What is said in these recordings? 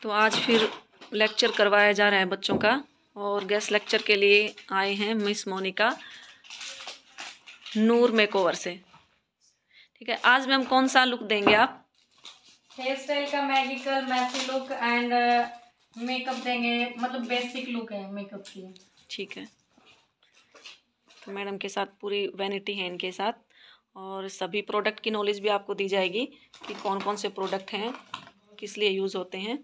तो आज फिर लेक्चर करवाया जा रहा है बच्चों का, और गेस्ट लेक्चर के लिए आए हैं मिस मोनिका नूर मेकओवर से। ठीक है, आज मैम कौन सा लुक देंगे आप? हेयर स्टाइल का magical messy look and makeup देंगे, मतलब बेसिक लुक है मेकअप की। ठीक है, तो मैडम के साथ पूरी वैनिटी है इनके साथ, और सभी प्रोडक्ट की नॉलेज भी आपको दी जाएगी कि कौन कौन से प्रोडक्ट हैं, किस लिए यूज़ होते हैं।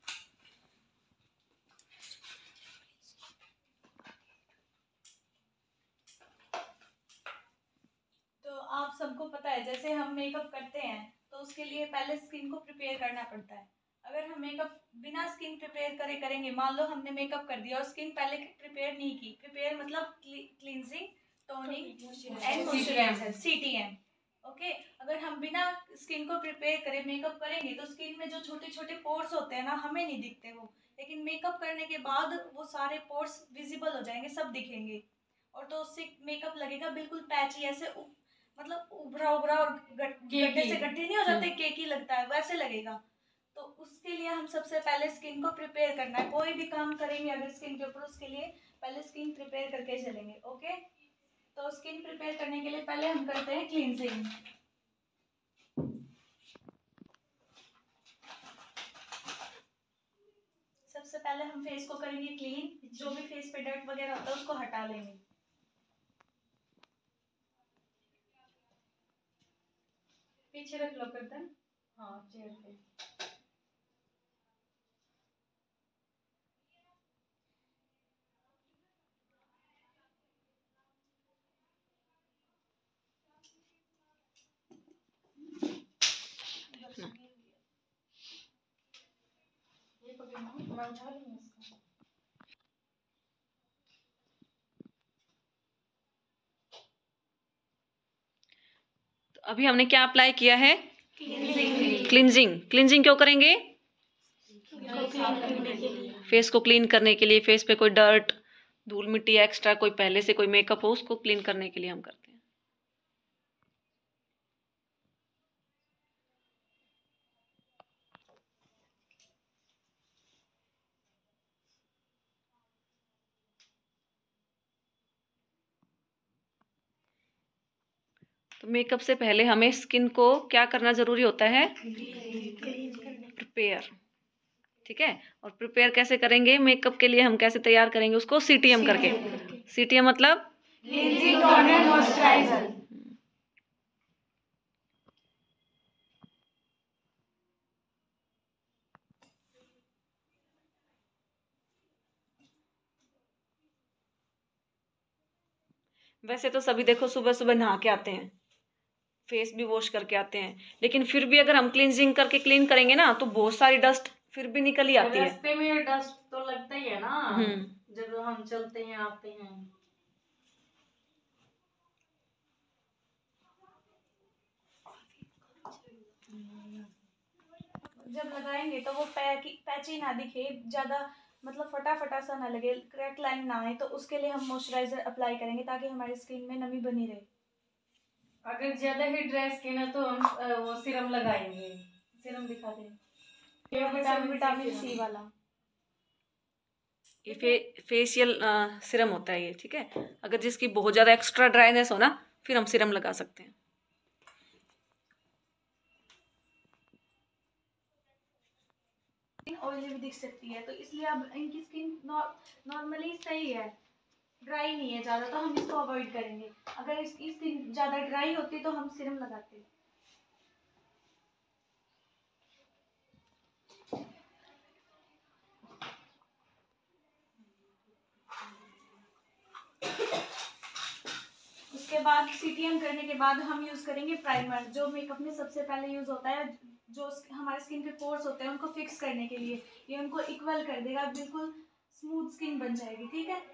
तो आप सबको पता है, जैसे हम मेकअप करते हैं तो उसके लिए पहले स्किन को प्रिपेयर करना पड़ता है। अगर हम मेकअप बिना स्किन प्रिपेयर करेंगे, मान लो हमने मेकअप कर दिया और स्किन पहले प्रिपेयर नहीं की, प्रिपेयर मतलब cleansing, toning and moisturiser, CTM। Okay, अगर हम बिना स्किन को प्रिपेयर करें मेकअप करेंगे तो स्किन में जो छोटे छोटे पोर्स होते हैं ना, हमें नहीं दिखते वो, लेकिन मेकअप करने के बाद वो सारे पोर्स विजिबल हो जाएंगे, सब दिखेंगे। और तो उससे मेकअप लगेगा बिल्कुल पैची, ऐसे मतलब उभरा उभरा और गड्ढे से गड्ढे नहीं हो जाते, केकी लगता है वैसे लगेगा। तो उसके लिए हम सबसे पहले स्किन को प्रिपेयर करना है। कोई भी काम करेंगे अगर स्किन के ऊपर, उसके लिए पहले स्किन प्रिपेयर करके चलेंगे। ओके, तो स्किन प्रिपेयर करने के लिए पहले हम करते हैं क्लींजिंग। सबसे पहले हम फेस को करेंगे क्लीन, जो भी फेस पे डर्ट वगैरह होता है उसको हटा लेंगे। पीछे रख लो कर्तन, हाँ चेयर पे। ये पकड़ना, मैं उठा लूंगी इसको। तो अभी हमने क्या अप्लाई किया है? क्लींजिंग। क्लींजिंग। क्लींजिंग क्यों करेंगे? फेस को क्लीन करने के लिए। फेस पे कोई डर्ट, धूल मिट्टी एक्स्ट्रा कोई पहले से कोई मेकअप हो, उसको क्लीन करने के लिए हम करते हैं। तो मेकअप से पहले हमें स्किन को क्या करना जरूरी होता है? प्रिपेयर। ठीक है, और प्रिपेयर कैसे करेंगे? मेकअप के लिए हम कैसे तैयार करेंगे उसको? CTM करके। CTM मतलब क्लींजिंग, टोनर, मॉइस्चराइजर। वैसे तो सभी देखो सुबह सुबह नहा के आते हैं, फेस भी वॉश करके आते हैं, लेकिन फिर भी अगर हम क्लींजिंग करके क्लीन करेंगे ना तो बहुत सारी डस्ट फिर भी निकल ही आती है। रास्ते में डस्ट तो लगता ही है ना, जब हम चलते हैं आते हैं। जब लगाएंगे तो वो पैची ना दिखे ज्यादा, मतलब फटा सा ना लगे, क्रैक लाइन ना आए, तो उसके लिए हम मॉइस्चराइजर अप्लाई करेंगे ताकि हमारी स्किन में नमी बनी रहे। अगर ज्यादा ही ड्राई स्किन है तो हम वो सीरम लगाएंगे। सीरम दिखा दे, विटामिन C वाला। ये फेशियल सिरम होता है ये। ठीक है, अगर जिसकी बहुत ज्यादा एक्स्ट्रा ड्राइनेस हो ना, फिर हम सिरम लगा सकते हैं। ऑयली भी दिख सकती है, तो इसलिए अब इनकी स्किन नॉर्मली सही है, ड्राई नहीं है ज़्यादा, तो हम इसको अवॉइड करेंगे। अगर इसकी स्किन ज़्यादा ड्राई होती तो हम सीरम लगाते। उसके बाद CTM करने के बाद हम यूज़ करेंगे प्राइमर, जो मेकअप में सबसे पहले यूज़ होता है, जो हमारे स्किन के पोर्स होते हैं उनको फिक्स करने के लिए। ये उनको इक्वल कर देगा, बिल्कुल स्मूथ स्किन बन जाएगी। ठीक है,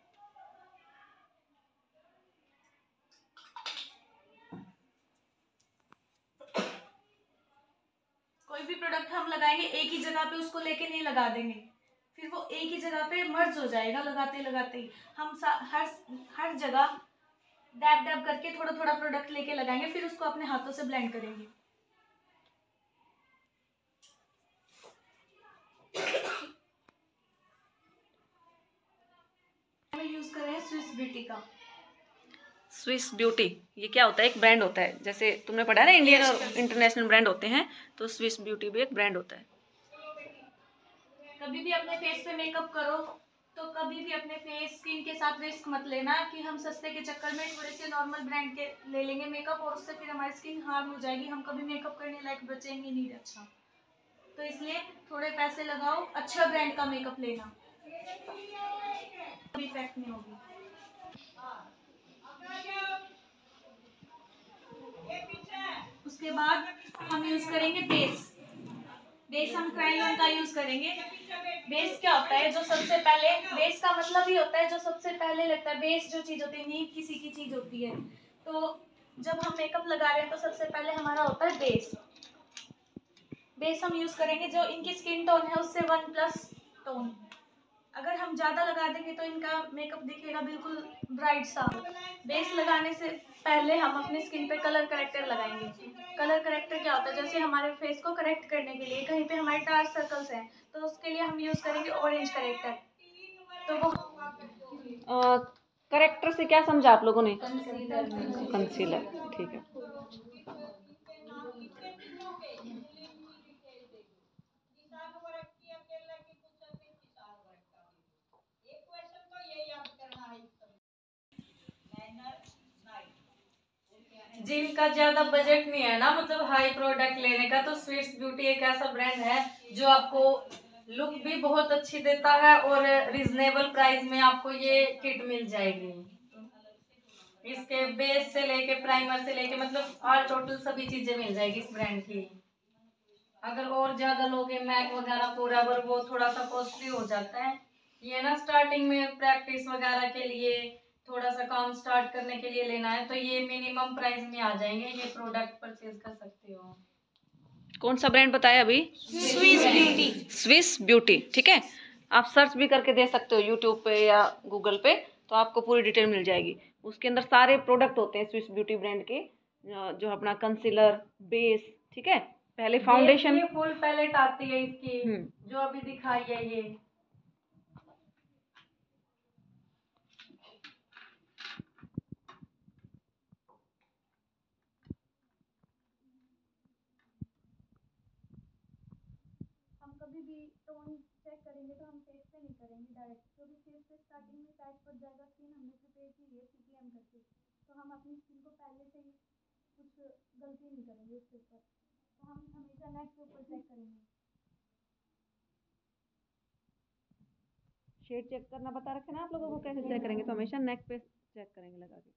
कोई भी प्रोडक्ट हम लगाएंगे एक ही जगह पे उसको लेके नहीं लगा देंगे, फिर वो एक ही जगह पे मर्ज हो जाएगा लगाते लगाते ही। हम हर जगह डैब डैब करके थोड़ा थोड़ा प्रोडक्ट लेके लगाएंगे, फिर उसको अपने हाथों से ब्लेंड करेंगे। हमें यूज़ करें स्विस ब्यूटी का। स्विस ब्यूटी ये क्या होता है? एक ब्रांड होता है, जैसे तुमने पढ़ा ना इंडियन और इंटरनेशनल ब्रांड होते हैं, तो स्विस ब्यूटी भी एक ब्रांड होता है। कभी भी अपने फेस पे मेकअप करो तो कभी भी अपने फेस स्किन के साथ रिस्क मत लेना कि हम सस्ते के चक्कर में थोड़े से नॉर्मल ब्रांड के ले लेंगे मेकअप और उससे फिर हमारी स्किन हार्म हो जाएगी, हम कभी मेकअप करने लायक बचेंगे नहीं। अच्छा, तो इसलिए थोड़े पैसे लगाओ, अच्छा ब्रांड का मेकअप लेना, कोई इफेक्ट नहीं होगी। उसके बाद हम यूज करेंगे बेस। बेस हम क्रायोन का यूज करेंगे। बेस क्या होता है? जो सबसे पहले, बेस का मतलब ही होता है जो सबसे पहले लगता है। बेस जो चीज होती है, नींव किसी की चीज होती है। तो जब हम मेकअप लगा रहे हैं तो सबसे पहले हमारा होता है बेस। बेस हम यूज करेंगे जो इनकी स्किन टोन है उससे 1+ टोन। अगर हम ज्यादा लगा देंगे तो इनका मेकअप दिखेगा बिल्कुल ब्राइट सा। बेस लगाने से पहले हम अपनी स्किन पे कलर करेक्टर लगाएंगे। कलर करेक्टर क्या होता है? जैसे हमारे फेस को करेक्ट करने के लिए कहीं पे हमारे डार्क सर्कल्स हैं तो उसके लिए हम यूज करेंगे ऑरेंज करेक्टर। तो वो करेक्टर से क्या समझा आप लोगों ने? कंसीलर। कंसीलर, ठीक है। जिनका ज्यादा बजट नहीं है ना, मतलब हाई प्रोडक्ट लेने का, तो स्वीट्स ब्यूटी एक ऐसा ब्रांड है जो आपको लुक भी बहुत अच्छी देता है और रिजनेबल प्राइस में आपको ये किट मिल जाएगी। इसके बेस से लेके प्राइमर से लेके मतलब ऑल टोटल सभी चीजें मिल जाएगी इस ब्रांड की। अगर और ज्यादा लोगे मैक वगैरह पूरा, पर वो थोड़ा सा कॉस्टली हो जाता है। ये ना स्टार्टिंग में प्रैक्टिस वगैरह के लिए, थोड़ा सा काम स्टार्ट करने के लिए लेना है तो ये मिनिमम प्राइस में आ जाएंगे, ये प्रोडक्ट परचेज कर सकते हो। कौन सा ब्रांड बताया अभी? Swiss beauty. स्विस ब्यूटी, ठीक है। आप सर्च भी करके दे सकते हो यूट्यूब पे या गूगल पे, तो आपको पूरी डिटेल मिल जाएगी। उसके अंदर सारे प्रोडक्ट होते हैं स्विस ब्यूटी ब्रांड के, जो अपना कंसीलर, बेस, ठीक है। पहले फाउंडेशन, फुल पैलेट आती है इसकी, जो अभी दिखाई है ये। हम कभी भी टोन चेक करेंगे तो हम फेस पे नहीं करेंगे डायरेक्ट, क्योंकि फेस पे स्टार्टिंग में टाइट पड़ जाएगा स्किन। हमने प्रिपेयर की है सीपीएम करके, तो हम अपनी स्किन को पहले से ही कुछ गलती नहीं करेंगे उसके ऊपर। तो हम हमेशा नेक के ऊपर चेक करेंगे। शेड चेक करना बता रखे ना आप लोगों को, कैसे चेक करेंगे? तो हमेशा नेक पे चेक करेंगे लगा के।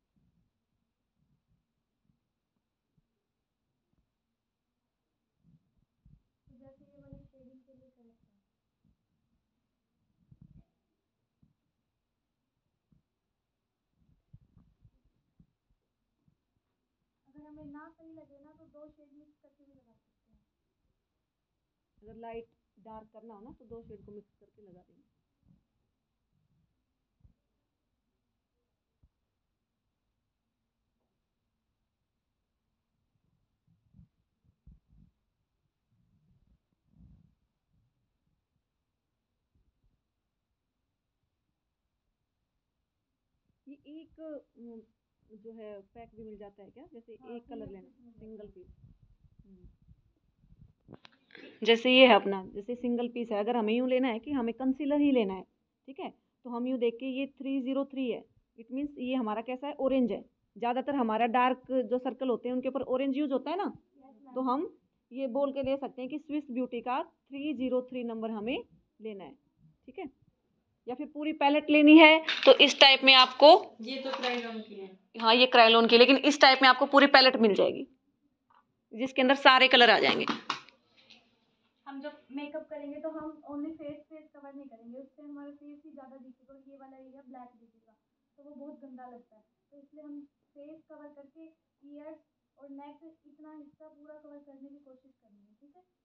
तो जैसे ये वाली शेडिंग के लिए करेक्ट है। अगर हमें ना सही लगे ना तो 2 शेड मिक्स करके भी लगा सकते हैं। अगर लाइट डार्क करना हो ना तो 2 शेड को मिक्स करके लगा देंगे। ये एक जो है पैक भी मिल जाता है क्या? जैसे एक कलर लेना, सिंगल पीस। जैसे ये है अपना, जैसे सिंगल पीस है, अगर हमें यूँ लेना है कि हमें कंसीलर ही लेना है, ठीक है, तो हम यूँ देख के ये 303 है, इट मीन्स ये हमारा कैसा है? ऑरेंज है। ज़्यादातर हमारा डार्क जो सर्कल होते हैं उनके ऊपर ऑरेंज यूज होता है ना, तो हम ये बोल के ले सकते हैं कि स्विस ब्यूटी का 303 नंबर हमें लेना है, ठीक है। या फिर पूरी पैलेट लेनी है तो इस टाइप में आपको, ये तो क्रायोन की है। हाँ ये क्रायोन की, लेकिन इस टाइप में आपको पूरी पैलेट मिल जाएगी जिसके अंदर सारे कलर आ जाएंगे। हम जब मेकअप करेंगे तो हम ओनली फेस कवर नहीं करेंगे, उससे हमारा फेस ही ज़्यादा दिखेगा और ये वाला एरिया ब्लैक दिखेगा, तो वो बहुत गंदा लगता है। तो इसलिए हम फेस कवर करके ईयर्स और नेक इतना हिस्सा पूरा कवर करने की कोशिश करेंगे, ठीक है।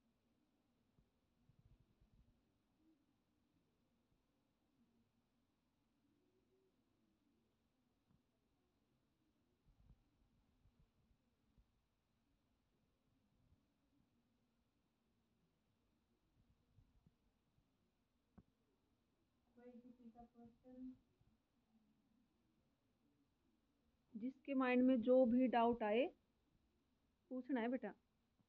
कोई किसी का क्वेश्चन? जिसके माइंड में जो भी डाउट आए पूछना है बेटा।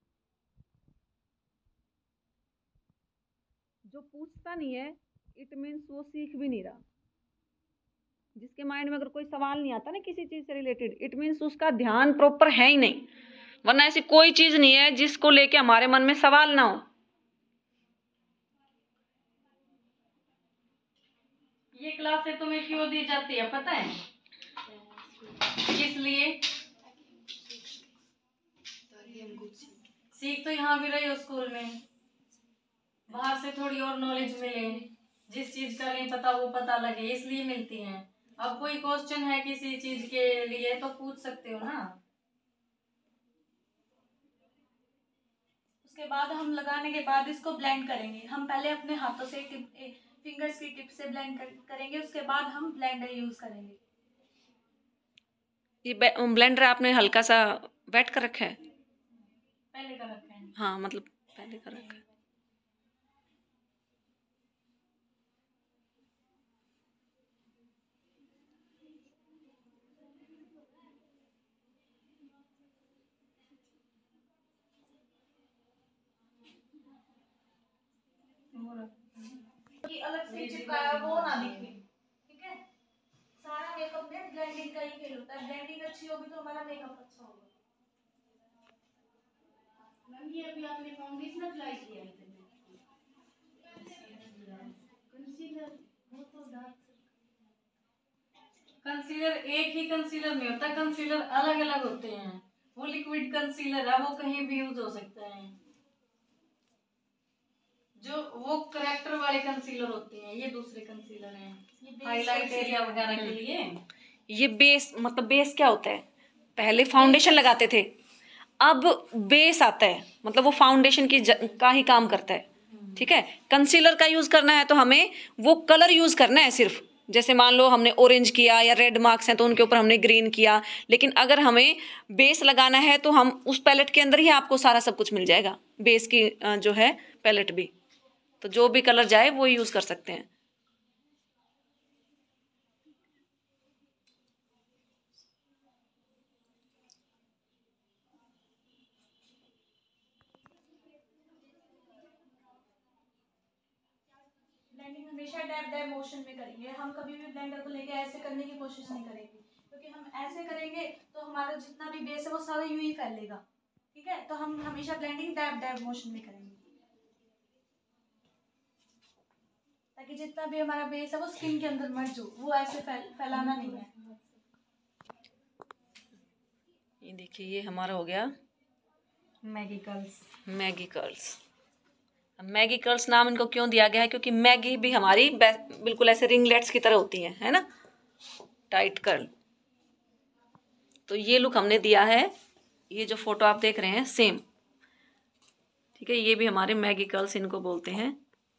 जो पूछता नहीं है इट मीन्स वो सीख भी नहीं रहा। जिसके माइंड में अगर कोई सवाल नहीं आता ना किसी चीज से रिलेटेड, इट मीन्स उसका ध्यान प्रॉपर है ही नहीं। वरना ऐसी कोई चीज नहीं है जिसको लेके हमारे मन में सवाल ना हो। ये क्लासें तुम्हें क्यों दी जाती है पता है? किस लिए? सीख तो यहाँ भी रहे हो स्कूल में, बाहर से थोड़ी और नॉलेज मिले, जिस चीज का नहीं पता वो पता लगे, इसलिए मिलती हैं। अब कोई क्वेश्चन है किसी चीज के लिए तो पूछ सकते हो ना। उसके बाद हम लगाने के बाद इसको ब्लेंड करेंगे। हम पहले अपने हाथों से फिंगर्स की टिप से ब्लेंड करेंगे, उसके बाद हम ब्लेंडर यूज करेंगे। ये ब्लेंडर आपने हल्का सा वेट कर रखा है? पहले कर रखा है। हाँ मतलब पहले कर रखा है। अलग से चिपकाया वो ना दिखे, ठीक है। सारा मेकअप में ब्लेंडिंग का ही खेल होता है। ब्लेंडिंग अच्छी होगी तो हमारा मेकअप अच्छा होगा। मैम ये अभी आपने फाउंडेशन अप्लाई किया है? कंसीलर वो तो डार्क कंसीलर एक ही कंसीलर नहीं होता, कंसीलर अलग अलग होते हैं। वो लिक्विड कंसीलर है, वो कहीं भी यूज हो सकता है। जो वो करेक्टर वाले कंसीलर होते हैं, ये दूसरे कंसीलर हैं, हाईलाइट एरिया वगैरह के लिए। ये बेस मतलब बेस क्या होता है? पहले फाउंडेशन लगाते थे, अब बेस आता है, मतलब वो फाउंडेशन का ही काम करता है। ठीक है। कंसीलर का यूज करना है तो हमें वो कलर यूज करना है सिर्फ। जैसे मान लो हमने ऑरेंज किया या रेड मार्क्स हैं तो उनके ऊपर हमने ग्रीन किया। लेकिन अगर हमें बेस लगाना है तो हम उस पैलेट के अंदर ही आपको सारा सब कुछ मिल जाएगा। बेस की जो है पैलेट भी, तो जो भी कलर जाए वो यूज कर सकते हैं। ब्लेंडिंग हमेशा डैब डैब मोशन में करेंगे। हम कभी भी ब्लेंडर को लेके ऐसे करने की कोशिश नहीं करेंगे, क्योंकि हम ऐसे करेंगे तो हमारा जितना भी बेस है वो सारा यूं ही फैलेगा। ठीक है, तो हम हमेशा ब्लेंडिंग डैब डैब मोशन में करेंगे, ताकि जितना भी हमारा बेस है वो स्किन के अंदर मर्ज हो। वो ऐसे फैलाना नहीं है। ये देखिए ये हमारा हो गया Maggi curls. Maggi curls. Maggi curls नाम इनको क्यों दिया गया है? क्योंकि मैगी भी हमारी बिल्कुल ऐसे रिंगलेट्स की तरह होती है ना, टाइट कर्ल। तो ये लुक हमने दिया है। ये जो फोटो आप देख रहे हैं सेम, ठीक है। ये भी हमारे मैगी कर्ल्स इनको बोलते हैं।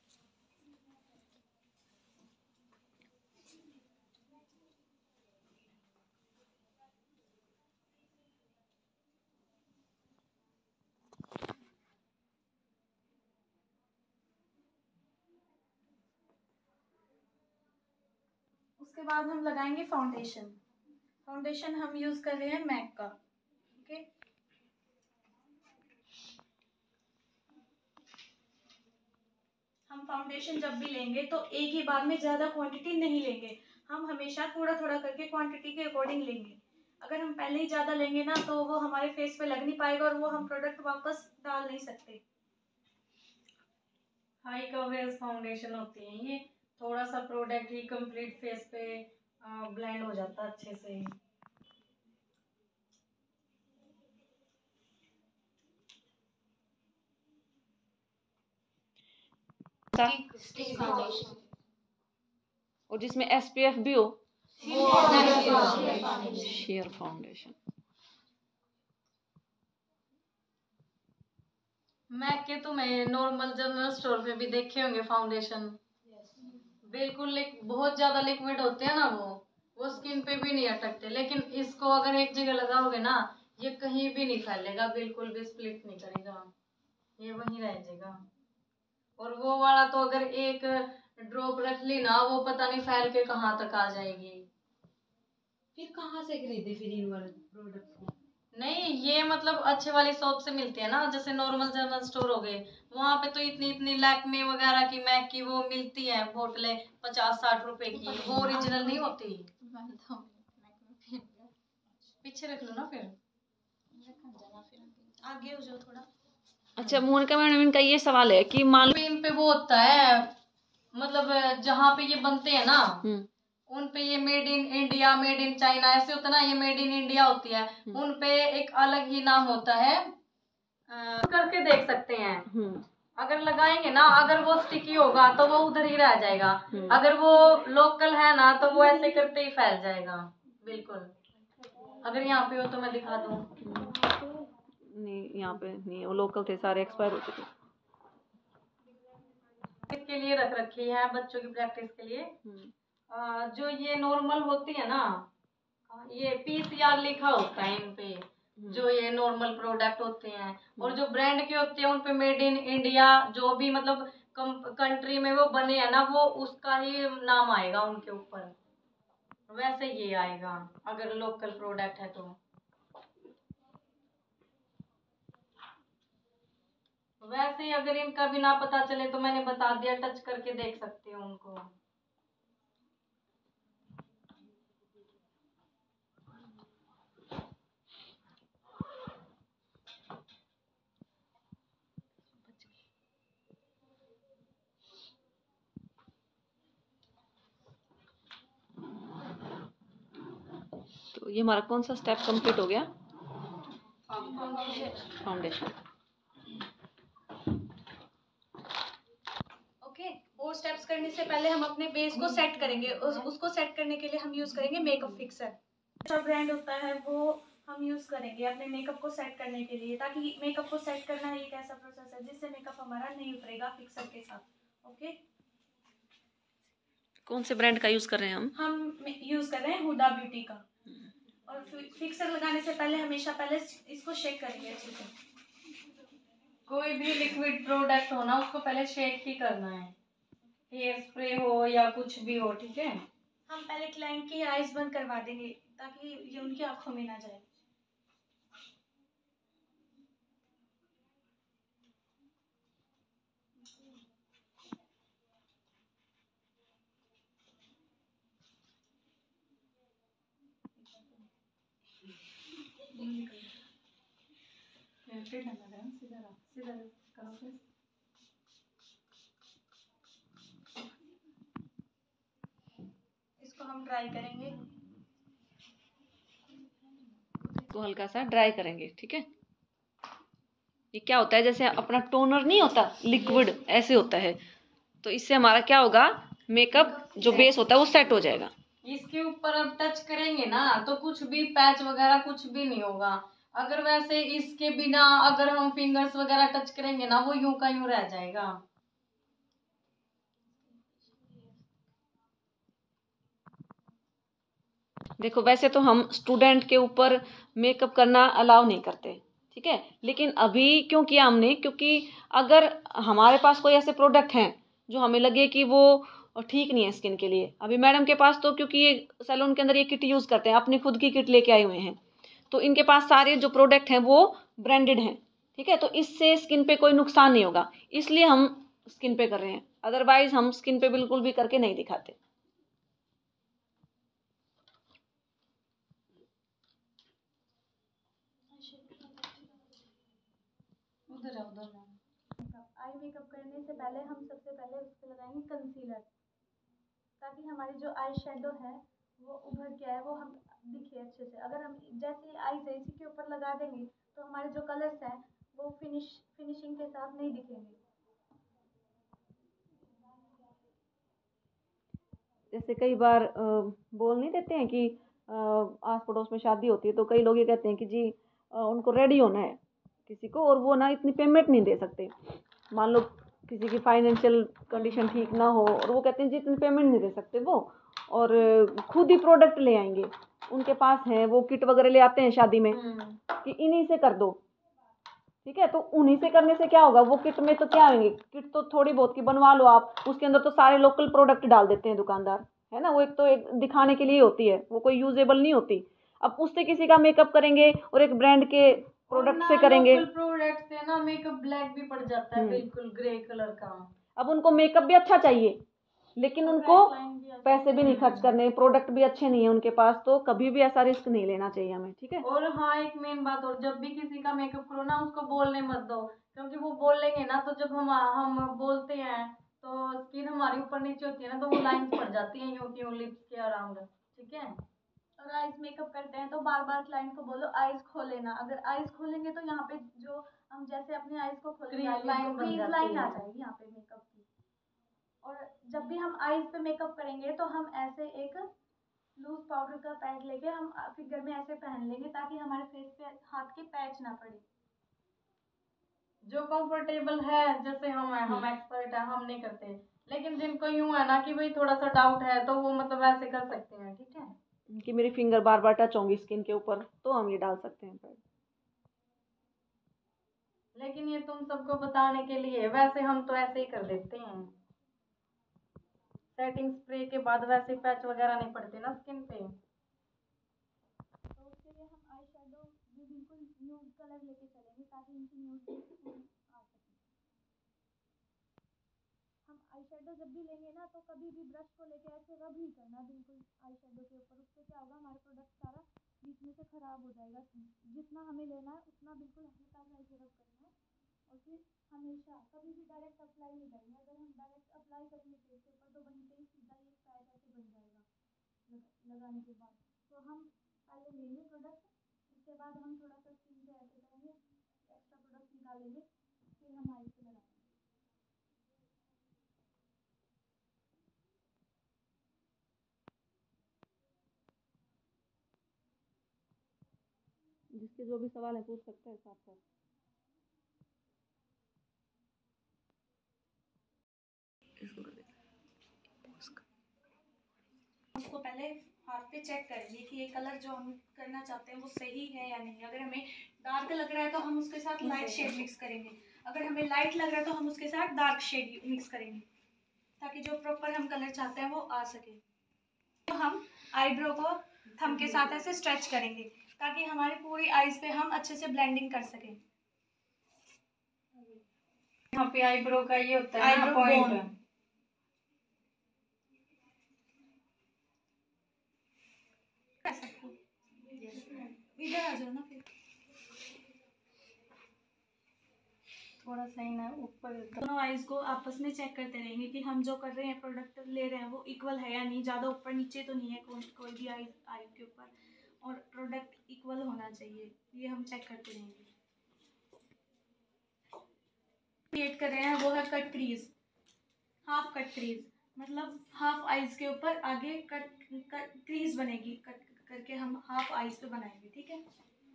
उसके बाद हम लगाएंगे फाउंडेशन। फाउंडेशन हम यूज कर रहे हैं मैक का। ओके, हम फाउंडेशन जब भी लेंगे तो एक ही बार में ज्यादा क्वांटिटी नहीं लेंगे। हम हमेशा थोड़ा थोड़ा करके क्वांटिटी के अकॉर्डिंग लेंगे। अगर हम पहले ही ज्यादा लेंगे ना तो वो हमारे फेस पे लग नहीं पाएगा और वो हम प्रोडक्ट वापस डाल नहीं सकते। हाई कवरेज फाउंडेशन होती है ये, थोड़ा सा प्रोडक्ट ही कंप्लीट फेस पे ब्लेंड हो जाता है अच्छे से। स्टिक फाउंडेशन और जिसमें SPF भी हो, वो शेयर फाउंडेशन। मैक के तुम्हें नॉर्मल जनरल स्टोर पे भी देखे होंगे फाउंडेशन। बिल्कुल बहुत ज्यादा लिक्विड होते हैं ना, वो स्किन पे भी नहीं अटकते। लेकिन इसको अगर एक जगह लगाओगे ना, ये कहीं भी नहीं फैलेगा, बिल्कुल भी स्प्लिट नहीं करेगा, ये वहीं रह जाएगा। और वो वाला तो अगर एक ड्रॉप रख ली ना, वो पता नहीं फैल के कहाँ तक आ जाएगी। फिर कहाँ से खरीदे फिर इन वाले प्रोडक्ट को? नहीं, ये मतलब अच्छे वाली शॉप से मिलते हैं ना, जैसे नॉर्मल जनरल स्टोर हो गए, वहां पे तो इतनी इतनी लैक्मे वगैरह की, मैक की वो मिलती है बोतलें 50-60 रुपए की, वो ओरिजिनल नहीं होती। पीछे रख लो ना फिर। आगे हो जाओ थोड़ा। अच्छा मोनिका मैडम, इनका ये सवाल है कि मान लो इन पे वो होता है, मतलब जहाँ पे ये बनते हैं ना, उन पे ये made in India, made in China ऐसे होता है ना, ये मेड इन इंडिया होती है, उन पे एक अलग ही नाम होता है। करके देख सकते हैं, अगर लगाएंगे ना, अगर वो स्टिकी होगा तो वो उधर ही रह जाएगा, अगर वो लोकल है ना तो वो ऐसे करते ही फैल जाएगा। बिल्कुल, अगर यहाँ पे हो तो मैं दिखा दूँ। नहीं, यहाँ पे नहीं, वो लोकल थे, सारे एक्सपायर हो चुके। इसके लिए रख रखी है बच्चों की प्रैक्टिस के लिए। जो ये नॉर्मल होती है ना, ये PCR लिखा होता है इन पे, जो ये नॉर्मल प्रोडक्ट होते हैं, और जो ब्रांड के होते हैं उन पे मेड इन इंडिया, जो भी मतलब कंट्री में वो बने हैं ना, वो उसका ही नाम आएगा उनके ऊपर, वैसे ये आएगा अगर लोकल प्रोडक्ट है तो। वैसे ही अगर इनका भी ना पता चले तो मैंने बता दिया, टच करके देख सकते हो उनको। तो ये हमारा कौन सा स्टेप कंप्लीट हो गया? फाउंडेशन। ओके, और स्टेप्स करने से पहले हम अपने बेस को सेट करेंगे। उसको सेट करने के लिए हम यूज करेंगे मेकअप फिक्सर। जो ब्रांड होता है वो हम यूज करेंगे अपने मेकअप को सेट करने के लिए, ताकि मेकअप को सेट करना एक ऐसा प्रोसेस है जिससे मेकअप हमारा नहीं उतरेगा फिक्सर के साथ। ओके, कौन से ब्रांड का यूज कर रहे हैं हम यूज कर रहे हैं हुडा ब्यूटी का। और फिक्सर लगाने से पहले हमेशा पहले इसको शेक करेंगे अच्छे से। कोई भी लिक्विड प्रोडक्ट हो ना, उसको पहले शेक ही करना है, हेयर स्प्रे हो या कुछ भी हो, ठीक है। हम पहले क्लाइंट की आईज बंद करवा देंगे ताकि ये उनकी आंखों में ना जाए। इसको हम ड्राई करेंगे, तो हल्का सा ड्राई करेंगे, ठीक है। ये क्या होता है, जैसे अपना टोनर नहीं होता लिक्विड, ऐसे होता है, तो इससे हमारा क्या होगा, मेकअप जो बेस होता है वो सेट हो जाएगा। इसके ऊपर अब टच करेंगे ना तो कुछ भी पैच वगैरह कुछ भी नहीं होगा। अगर वैसे इसके बिना अगर हम फिंगर्स वगैरह टच करेंगे ना, वो यूं का यूं रह जाएगा। देखो वैसे तो हम स्टूडेंट के ऊपर मेकअप करना अलाउ नहीं करते, ठीक है, लेकिन अभी क्यों किया हमने, क्योंकि अगर हमारे पास कोई ऐसे प्रोडक्ट हैं जो हमें लगे कि वो ठीक नहीं है स्किन के लिए, अभी मैडम के पास तो क्योंकि ये सैलून के अंदर ये किट यूज़ करते हैं, अपनी खुद की किट लेके आए हुए हैं, तो इनके पास सारे जो प्रोडक्ट हैं वो ब्रांडेड हैं, ठीक है, तो इससे स्किन पे कोई नुकसान नहीं होगा, इसलिए हम स्किन पे कर रहे हैं, अदरवाइज हम स्किन पे बिल्कुल भी करके नहीं दिखाते। आई मेकअप करने से पहले हम सबसे पहले उस पर लगाएंगे कंसीलर, ताकि हमारी जो आई शेडो है वो उभर के आए, वो हम दिखे अच्छे से। अगर हम जैसे आईज है इसी के ऊपर लगा देंगे तो हमारे जो कलर्स हैं वो फिनिशिंग के साथ नहीं दिखेंगे। जैसे कई बार बोल नहीं देते हैं कि आस पड़ोस में शादी होती है तो कई लोग ये कहते हैं कि जी उनको रेडी होना है किसी को, और वो ना इतनी पेमेंट नहीं दे सकते, मान लो किसी की फाइनेंशियल कंडीशन ठीक ना हो, और वो कहते हैं जी इतनी पेमेंट नहीं दे सकते वो, और खुद ही प्रोडक्ट ले आएंगे, उनके पास है वो किट वगैरह ले आते हैं शादी में कि इन्हीं से कर दो, ठीक है, तो उन्हीं से करने से क्या होगा, वो किट में तो क्या आएंगे, किट तो थोड़ी बहुत की बनवा लो आप, उसके अंदर तो सारे लोकल प्रोडक्ट डाल देते हैं दुकानदार, है ना, वो एक तो एक दिखाने के लिए होती है, वो कोई यूजेबल नहीं होती। अब उससे किसी का मेकअप करेंगे और एक ब्रांड के प्रोडक्ट से करेंगे, लोकल प्रोडक्ट से ना मेकअप ब्लैक भी पड़ जाता है, बिल्कुल ग्रे कलर का। अब उनको मेकअप भी अच्छा चाहिए, लेकिन उनको पैसे भी नहीं खर्च करने, प्रोडक्ट भी अच्छे नहीं है उनके पास, तो कभी भी ऐसा रिस्क नहीं लेना चाहिए हमें, ठीक है। और हाँ, एक मेन बात और, जब भी किसी का मेकअप करो ना, उसको बोलने मत दो, क्योंकि वो बोलेंगे ना, तो जब हम बोलते हैं तो स्किन हमारी ऊपर नीचे होती है ना, तो वो लाइंस पड़ जाती हैं यूं की यूं लिप्स के अराउंड, ठीक है। और आईज मेकअप करते हैं तो बार बार क्लाइंट को बोलो आईज खोले ना, अगर आईज खोलेंगे तो यहाँ पे जो हम जैसे अपनी आईज को खोलेंगे Crease line बन क्रीज जाती लाइन है। आ जाएगी यहाँ पे मेकअप की। और जब भी हम आईज पे मेकअप करेंगे तो हम ऐसे एक लूज पाउडर का पैड लेके हम फिगर में ऐसे पहन लेंगे, ताकि हमारे फेस पे हाथ के पैच ना पड़े। जो कंफर्टेबल है, जैसे हम एक्सपर्ट है, हम नहीं करते, लेकिन जिनको यूं है ना कि भाई थोड़ा सा डाउट है, तो वो मतलब ऐसे कर सकते हैं, ठीक है। कि मेरी फिंगर बार बार टच होंगी स्किन के ऊपर, तो हम ये डाल सकते हैं पैड। लेकिन ये तुम सबको बताने के लिए, वैसे हम तो ऐसे ही कर देते हैं। सेटिंग स्प्रे के बाद वैसे पैच वगैरह नहीं पड़ते ना स्किन पे। तो उसके लिए हम आई शेडो भी बिल्कुल न्यूड कलर लेके चलेंगे, ताकि इनकी न्यूड आ सके। हम आई शेडो जब भी लेंगे ना, तो कभी भी ब्रश को लेके ऐसे रब नहीं करना बिल्कुल आई शेडो के ऊपर, उससे क्या होगा, हमारा प्रोडक्ट सारा बीच में से खराब हो जाएगा। जितना हमें लेना है उतना बिल्कुल हल्का सा ऐसे रब करना है, और फिर हमेशा कभी भी डायरेक्ट अप्लाई नहीं करेंगे। अगर हम डायरेक्ट अप्लाई करेंगे फेस के ऊपर, तो वहीं पे ही सीधा ये पैच ऐसे बन जाएगा लगाने के बाद। तो हम पहले लेंगे प्रोडक्ट, उसके बाद हम थोड़ा सा स्किन पे ऐसे करेंगे, एक्स्ट्रा प्रोडक्ट निकालेंगे, फिर हम आईज पे लगाएंगे। जिसके जो भी सवाल है पूछ सकते हैं साथ साथ। उसको पहले हाथ पे चेक करेंगे कि ये कलर जो हम करना चाहते हैं वो सही है या नहीं। अगर हमें डार्क लग रहा है तो हम उसके साथ लाइट शेड मिक्स करेंगे, अगर हमें लाइट लग रहा है तो हम उसके साथ डार्क शेड मिक्स करेंगे, ताकि जो प्रॉपर हम कलर चाहते हैं वो आ सके। तो हम आईब्रो को थंब के साथ ऐसे स्ट्रेच करेंगे, ताकि हमारी पूरी आईज पे हम अच्छे से ब्लेंडिंग कर सकें। यहाँ पे आईब्रो का ये होता है ना आईब्रो पॉइंट। बोन। इधर आ जाओ ना फिर, थोड़ा सा ही ना ऊपर। दोनों आईज को आपस में चेक करते रहेंगे कि हम जो कर रहे हैं प्रोडक्ट ले रहे हैं वो इक्वल है या नहीं, ज़्यादा ऊपर नीचे तो नहीं है कोई भी आई के ऊपर, और प्रोडक्ट इक्वल होना चाहिए, ये हम चेक करते रहेंगे। क्रिएट कर रहे हैं वो है cut crease, half cut crease, मतलब हाफ आईज के ऊपर आगे कट क्रीज बनेगी, कट करके हम हाफ आईज पे बनाएंगे, ठीक है।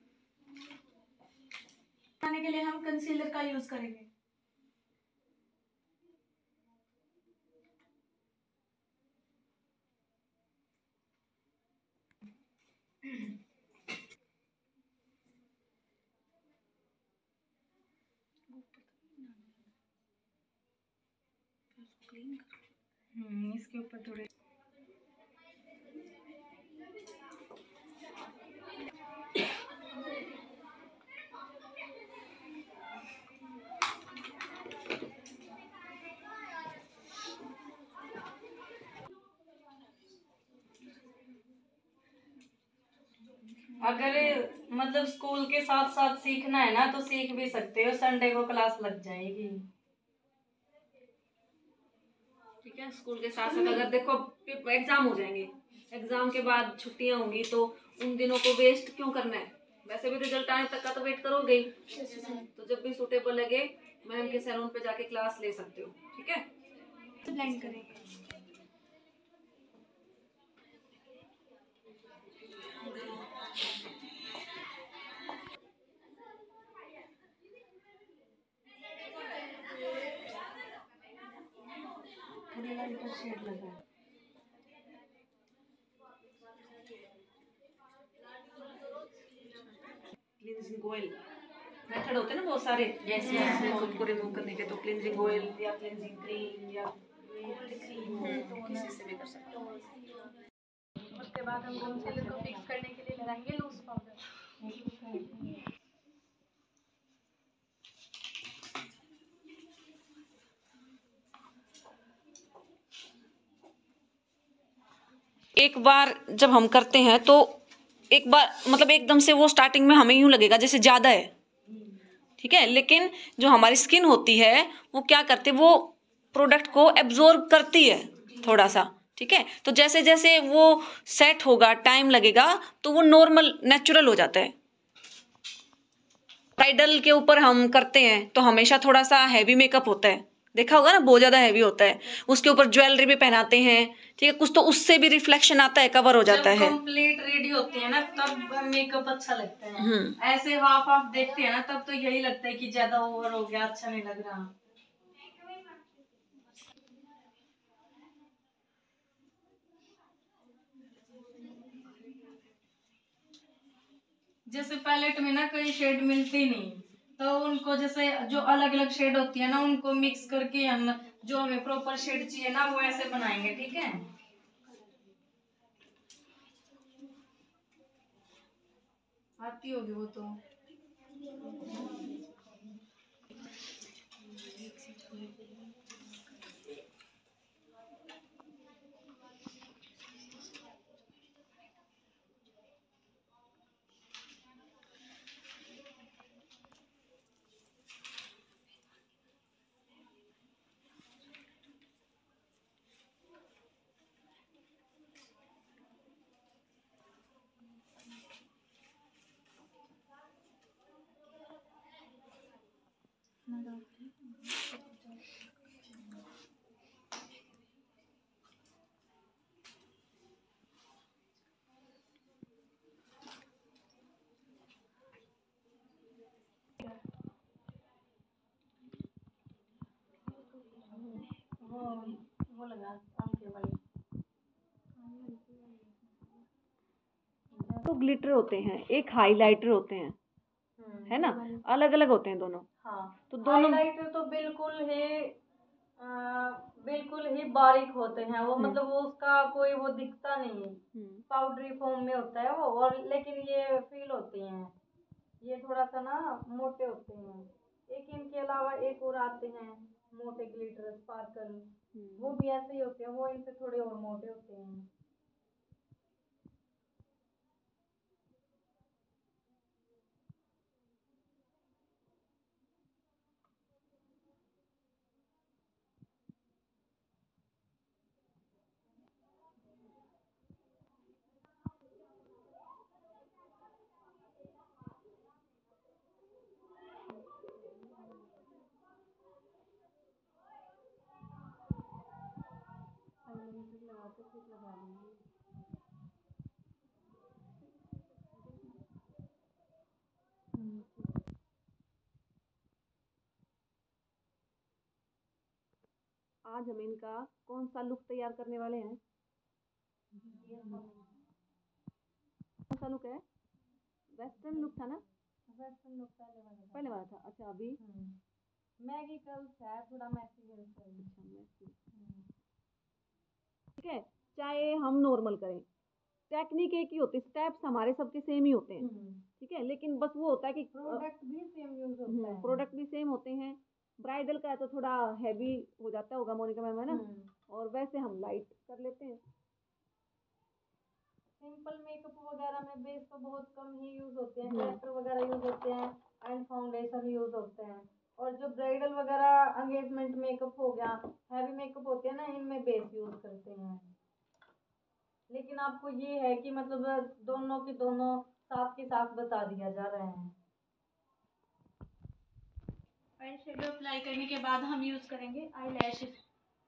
बनाने के लिए हम कंसीलर का यूज करेंगे। इसके ऊपर थोड़े अगर मतलब स्कूल के साथ साथ सीखना है ना, तो सीख भी सकते हो, संडे को क्लास लग जाएगी। ठीक है, स्कूल के साथ साथ अगर देखो एग्जाम हो जाएंगे, एग्जाम के बाद छुट्टियां होंगी, तो उन दिनों को वेस्ट क्यों करना है, वैसे भी रिजल्ट आने तक का तो वेट करोगे ही, तो जब भी सूटेबल लगे मैम के सैलून पे जाके क्लास ले सकते हो, ठीक है। ब्लेंड करेंगे। थोड़ी लाइटर शेड लगा है। क्लींजिंग ऑयल मेथड होते हैं ना बहुत सारे, Yes, खुद को रिमूव करने के, तो क्लींजिंग ऑयल या क्लींजिंग क्रीम या किसी से भी कर सकते हो। उसके बाद हम कंसीलर को फिक्स करने के लिए लगाएंगे लूज पाउडर। एक बार जब हम करते हैं तो एक बार मतलब एकदम से वो स्टार्टिंग में हमें यूं लगेगा जैसे ज़्यादा है, ठीक है, लेकिन जो हमारी स्किन होती है वो क्या करती है, वो प्रोडक्ट को एब्जॉर्ब करती है थोड़ा सा, ठीक है। तो जैसे जैसे वो सेट होगा, टाइम लगेगा, तो वो नॉर्मल नेचुरल हो जाता है। ब्राइडल के ऊपर हम करते हैं तो हमेशा थोड़ा सा हैवी मेकअप होता है, देखा होगा ना, बहुत ज्यादा हैवी होता है। उसके ऊपर ज्वेलरी भी पहनाते हैं, ठीक है, कुछ तो उससे भी रिफ्लेक्शन आता है, कवर हो जाता है। कंप्लीट रेडी होती है ना तब मेकअप अच्छा लगता है। ऐसे हाफ हाफ देखते हैं ना तब तो यही लगता है कि ज्यादा ओवर हो गया, अच्छा नहीं लग रहा। जैसे पैलेट में ना कई शेड मिलती नहीं, तो उनको जैसे जो अलग अलग शेड होती है ना उनको मिक्स करके हम जो हमें प्रॉपर शेड चाहिए ना वो ऐसे बनाएंगे, ठीक है। आती होगी वो तो। वो लगा आंखें वाली। तो ग्लिटर होते हैं, एक हाइलाइटर होते हैं, है ना, अलग अलग होते हैं दोनों। हाँ, तो दोनों हाइलाइटर तो बिल्कुल ही बारीक होते हैं वो, मतलब वो उसका कोई वो दिखता नहीं है, पाउडरी फॉर्म में होता है वो, और लेकिन ये फील होते हैं, ये थोड़ा सा ना मोटे होते हैं। एक इनके अलावा एक और आते हैं मोटे ग्लिटर स्पार्कल, वो भी ऐसे ही होते हैं, वो इनसे थोड़े और मोटे होते हैं। आज हम इनका कौन सा लुक तैयार करने वाले हैं? कौन सा लुक है? वेस्टर्न लुक था ना? वेस्टर्न लुक पहले वाला था। अच्छा, अभी मैगी कर्ल्स है, थोड़ा मैसी हेयर स्टाइल। अच्छा, मैसी, ठीक है। चाहे हम नॉर्मल करें, टेक्निक एक ही होती है, स्टेप्स हमारे सबके सेम ही होते हैं, ठीक है, लेकिन बस वो होता है कि प्रोडक्ट भी सेम यूज होता है, प्रोडक्ट भी सेम होते हैं। ब्राइडल का है तो थोड़ा हैवी हो जाता होगा मोनिका मैम, है ना, और वैसे हम लाइट कर लेते हैं। सिंपल मेकअप वगैरह में बेस तो बहुत कम ही यूज होते हैं, क्लैटर वगैरह यूज होते हैं एंड फाउंडेशन यूज होते हैं। और जो ब्राइडल वगैरह एंगेजमेंट मेकअप हो गया, हैवी मेकअप होते हैं ना, इनमें बेस यूज करते हैं। लेकिन आपको ये है कि मतलब दोनों की दोनों साथ के साथ बता दिया जा रहा है। आई शेडो अप्लाई करने के बाद हम यूज करेंगे आई लैशेस।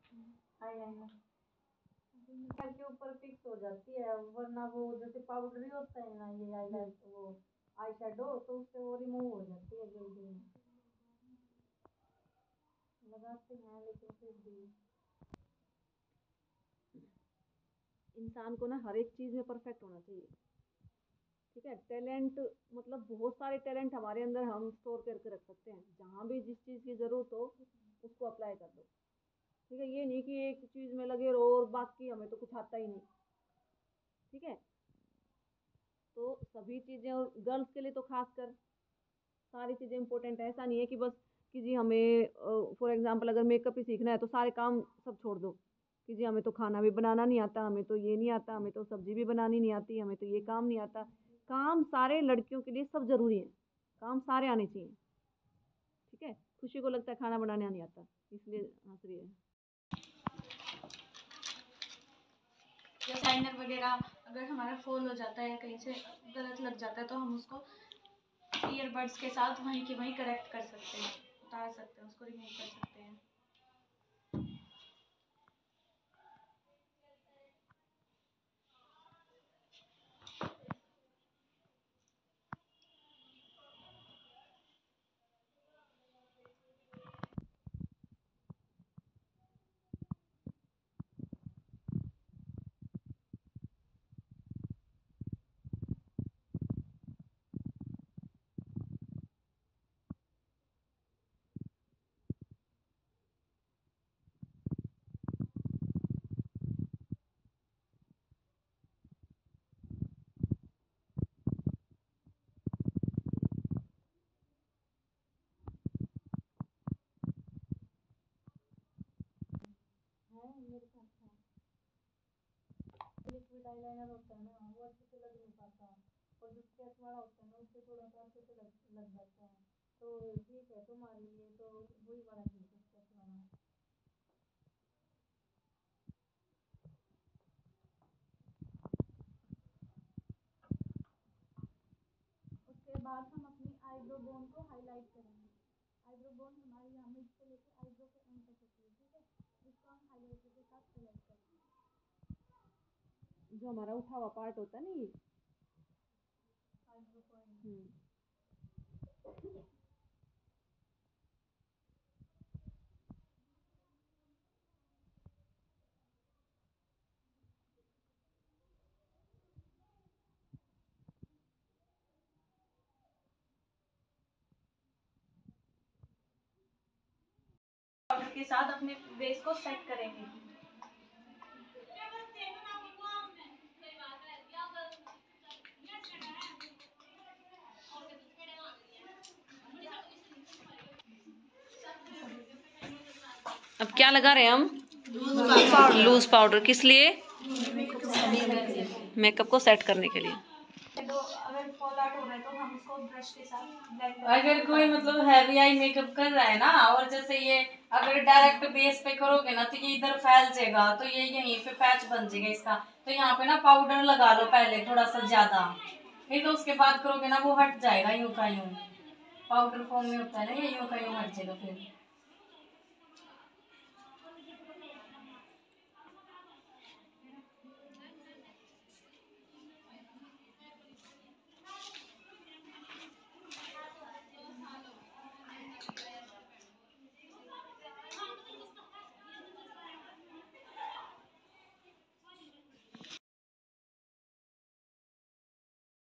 सर के ऊपर फिक्स हो जाती है, वरना वो जैसे पाउडरी होता है ना ये आईलाइट वो आई शेडो, तो उससे वो रिमूव हो जाती है जल्दी। लगाते हैं लेकिन फिर भी इंसान को ना हर एक चीज में परफेक्ट होना चाहिए, ठीक है। टैलेंट मतलब बहुत सारे टैलेंट हमारे अंदर हम स्टोर करके रख सकते हैं, जहाँ भी जिस चीज की जरूरत हो उसको अप्लाई कर दो। ठीक है, ये नहीं कि एक चीज़ में लगे रहो और बाकी हमें तो कुछ आता ही नहीं। ठीक है, तो सभी चीज़ें, और गर्ल्स के लिए तो खासकर सारी चीज़ें इंपॉर्टेंट है। ऐसा नहीं है कि बस कि जी हमें फॉर एग्जांपल अगर मेकअप ही सीखना है तो सारे काम सब छोड़ दो कि जी हमें तो खाना भी बनाना नहीं आता, हमें तो ये नहीं आता, हमें तो सब्जी भी बनानी नहीं आती, हमें तो ये काम नहीं आता। काम सारे लड़कियों के लिए सब जरूरी है, काम सारे आने चाहिए। ठीक है, खुशी को लगता है खाना बनाने नहीं आता, इसलिए हंस रही है। जैसे लाइनर वगैरह अगर हमारा फॉल हो जाता है या कहीं से गलत लग जाता है तो हम उसको ईयरबड्स के साथ वहीं के वहीं करेक्ट कर सकते हैं, उतार सकते हैं, उसको रिमूव कर सकते हैं। लिक्विड आईलाइनर होता है ना, वो अच्छे से लग नहीं पाता, और जो स्केच वाला होता है ना उससे थोड़ा सा अच्छे से लग जाता है। तो ठीक है, तुम्हारे लिए तो वही वाला ठीक है, स्केच वाला। उसके बाद हम अपनी आईब्रो बोन को हाईलाइट करेंगे। आईब्रो बोन हमारी यहाँ मिड से लेकर आईब्रो के एंड तक होती है। ठीक है, जिसको हम हाईलाइटर के साथ हाईलाइट करेंगे। जो हमारा उठा हुआ पार्ट होता है ना, ये आईब्रो पॉइंट। पाउडर के साथ अपने बेस को सेट करेंगे। अब क्या लगा रहे हैं हम? Loose powder. किस लिए? मेकअप को सेट करने के लिए। तो अगर फॉल आउट हो रहा है तो हम इसको ब्रश के साथ ब्लेंड अगर कोई मतलब हैवी आई मेकअप कर रहा है ना, और जैसे ये अगर डायरेक्ट बेस पे करोगे ना तो ये इधर फैल जाएगा, तो ये यहीं पे पैच बन जाएगा इसका। तो यहाँ पे ना पाउडर लगा लो पहले थोड़ा सा ज्यादा, फिर तो उसके बाद करोगे ना वो हट जाएगा यूं का यूं। पाउडर फॉर्म में होता है ना ये, यूं का यूं हट जाएगा फिर।